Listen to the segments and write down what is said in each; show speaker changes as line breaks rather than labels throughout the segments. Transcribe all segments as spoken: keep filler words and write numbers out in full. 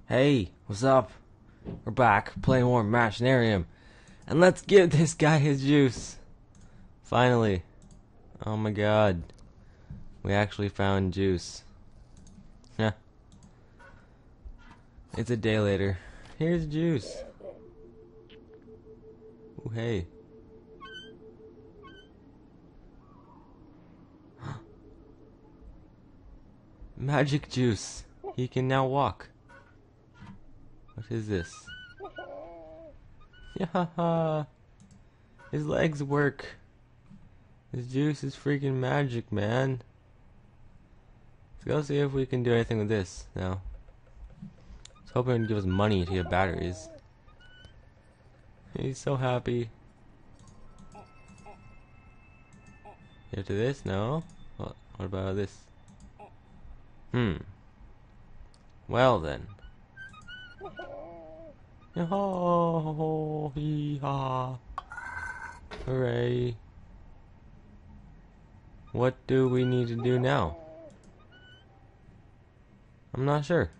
Hey, what's up? We're back playing more Machinarium. And let's give this guy his juice. Finally. Oh my god. We actually found juice. Yeah. It's a day later. Here's juice. Ooh, hey. Magic juice. He can now walk. What is this? Yeah. His legs work. His juice is freaking magic, man. Let's go see if we can do anything with this now. I was hoping it would give us money to get batteries. He's so happy. Get to this? No? What, what about this? Hmm. Well then. Yo, hee ha. Hooray. What do we need to do now? I'm not sure.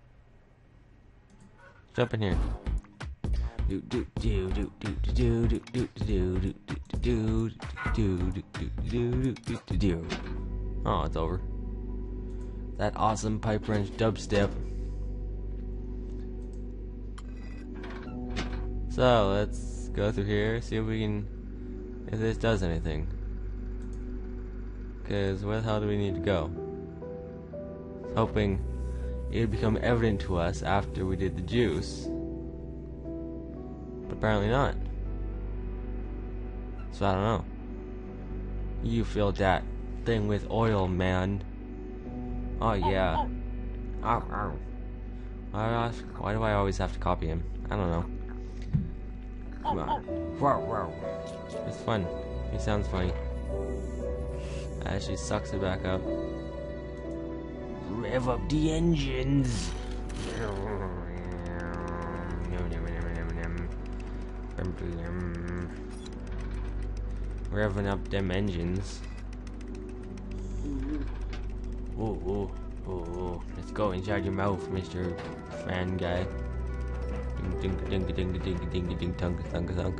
Jump in here. Do do do do do do do do do do do do do do do do. Oh, it's over. That awesome pipe wrench dubstep. So let's go through here, see if we can, if this does anything. Cause where the hell do we need to go? Hoping it would become evident to us after we did the juice. But apparently not. So I don't know. You filled that thing with oil, man. Oh yeah. Ow, ow. Why, why do I always have to copy him? I don't know. Come on. Whoa, whoa. It's fun. He sounds funny. As she sucks it back up. Rev up the engines. Revving up them engines. Oh, oh, oh, oh. Let's go inside your mouth, Mister Fan Guy. Ding ding ding ding ding ding ding tunk thunk thunk.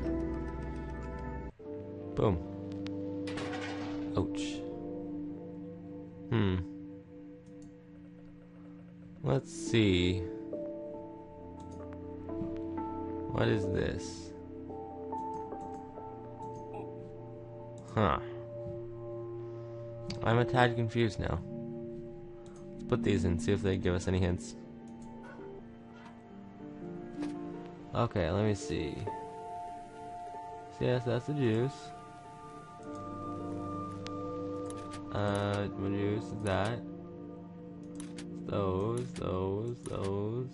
Boom. Ouch. Hmm. Let's see. What is this? Huh. I'm a tad confused now. Let's put these in, see if they give us any hints. Okay, let me see. So yes, that's the juice. Uh, what juice is that? Those, those, those.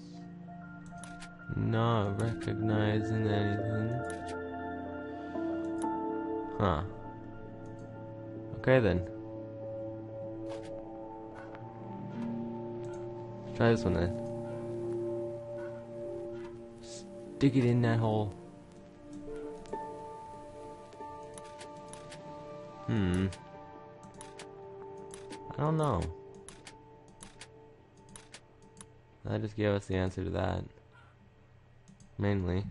Not recognizing anything. Huh. Okay then. Let's try this one then. Stick it in that hole. Hmm. I don't know. That just gave us the answer to that. Mainly.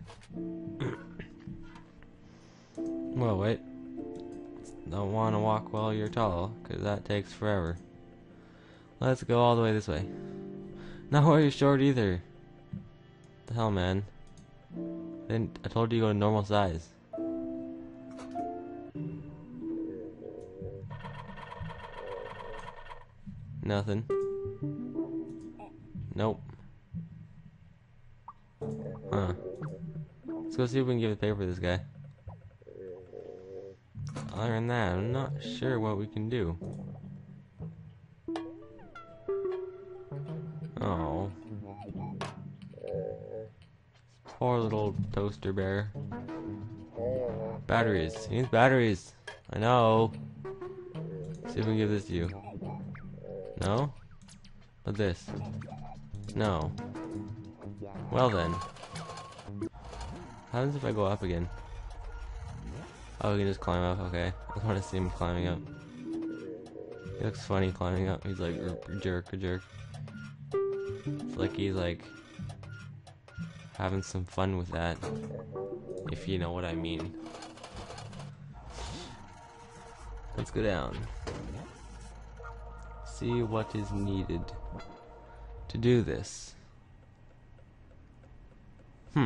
Well, wait. Don't want to walk while you're tall, because that takes forever. Let's go all the way this way. Not while you're short either. What the hell, man? I, didn't, I told you to go to normal size. Nothing. Nope. Huh. Let's go see if we can give a paper to this guy. Other than that, I'm not sure what we can do. Oh. Poor little toaster bear. Batteries. He needs batteries. I know. See if we can give this to you. No? But this? No. Well then. What happens if I go up again? Oh, we can just climb up, okay. I just want to see him climbing up. He looks funny climbing up. He's like, jerk, a jerk. It's like he's like having some fun with that, if you know what I mean. Let's go down. See what is needed to do this. Hmm.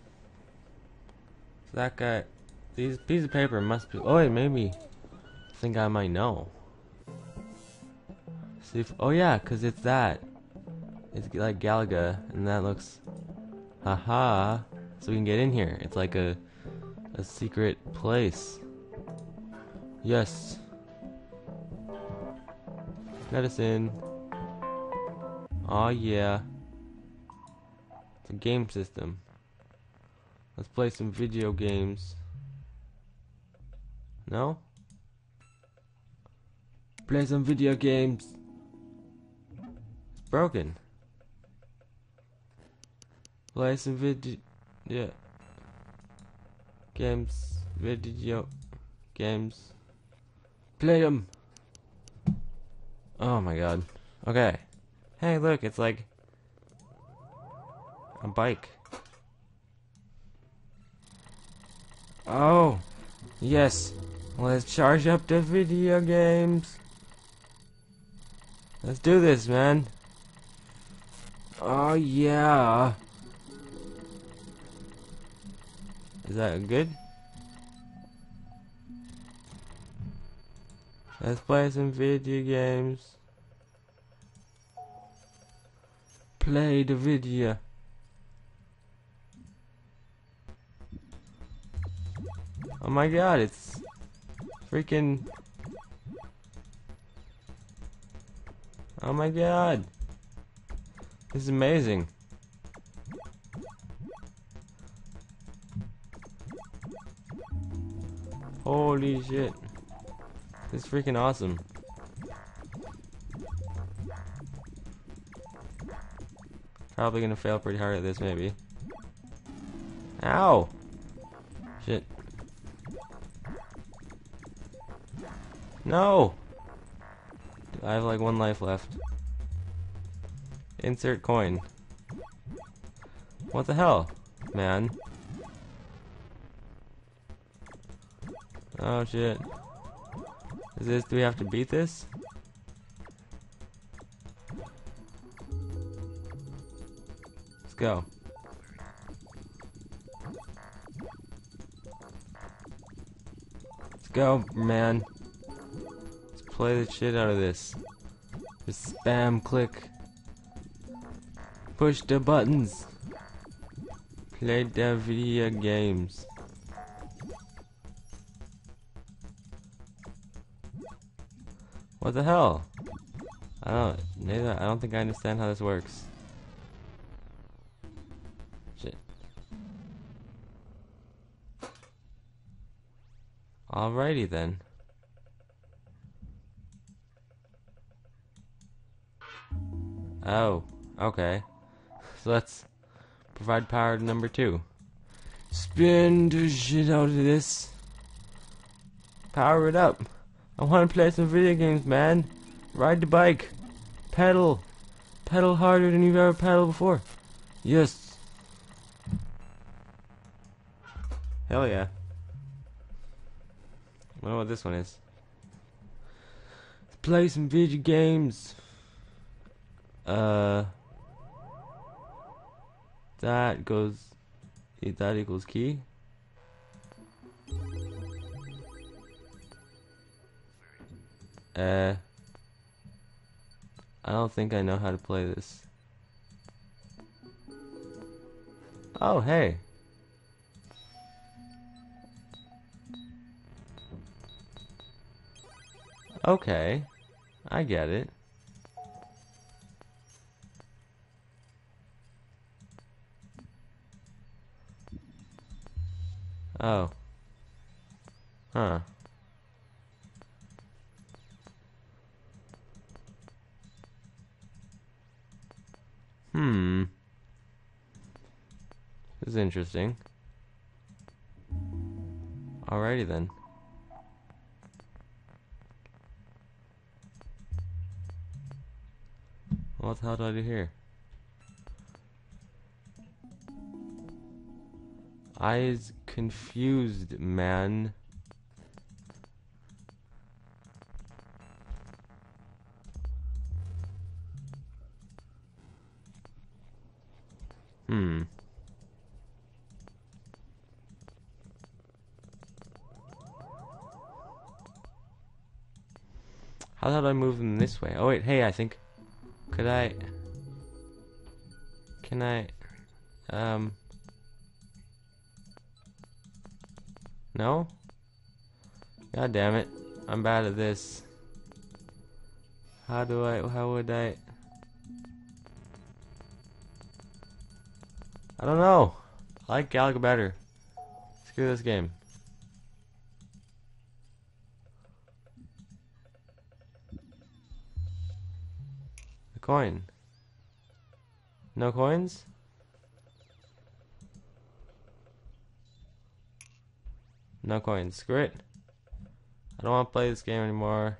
So that guy, these piece of paper must be. Oh wait, maybe. I think I might know. See if. Oh yeah, cause it's that. It's like Galaga, and that looks. Haha. So we can get in here. It's like a a secret place. Yes. Let us in. Oh yeah. It's a game system. Let's play some video games. No? Play some video games. It's broken. Play some video yeah. Games. Video games. Play them. Oh my god. Okay. Hey, look, it's like a bike. Oh, yes. Let's charge up the video games. Let's do this, man. Oh, yeah. Is that good? Let's play some video games. Play the video. Oh my god, it's freaking. Oh my god. This is amazing. Holy shit. This is freaking awesome. Probably gonna fail pretty hard at this, maybe. Ow! Shit. No! I have like one life left. Insert coin. What the hell, man? Oh shit. Is this, do we have to beat this? Let's go. Let's go, man. Let's play the shit out of this. Just spam, click. Push the buttons. Play the video games. What the hell? I don't, neither, I don't think I understand how this works. Shit. Alrighty then. Oh, okay. So let's provide power to number two. Spin the shit out of this. Power it up. I want to play some video games, man. Ride the bike. Pedal. Pedal harder than you've ever pedaled before. Yes. Hell yeah. I wonder what this one is. Let's play some video games. Uh. That goes. That equals key. Uh, I don't think I know how to play this. Oh, hey. Okay, I get it. Oh. Huh. Hmm. This is interesting. Alrighty then. What the hell do I do here? I is confused, man. Hmm. How did I move them this way? Oh wait, hey, I think could I can I um no? God damn it. I'm bad at this. How do I how would I I don't know. I like Galaga better. Screw this game. A coin. No coins? No coins. Screw it. I don't want to play this game anymore.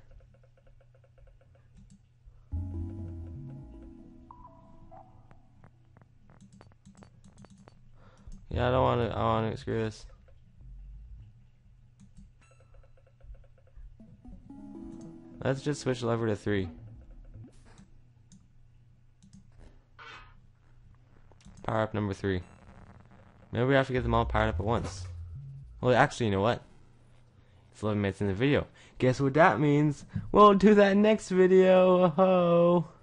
Yeah, I don't want to. I want to screw this. Let's just switch lever to three. Power up number three. Maybe we have to get them all powered up at once. Well, actually, you know what? It's eleven minutes in the video. Guess what that means? We'll do that next video. Oh.